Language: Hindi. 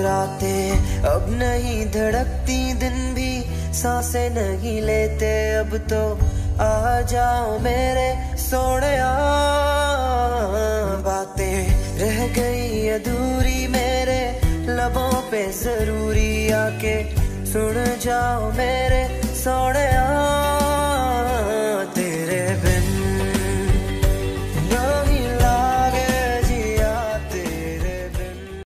रातें अब नहीं धड़कती, दिन भी सांसें नहीं लेते अब तो। आ जाओ मेरे सोनिया, बातें रह गई अधूरी मेरे लबों पे जरूरी, आके सुन जाओ मेरे सोनिया।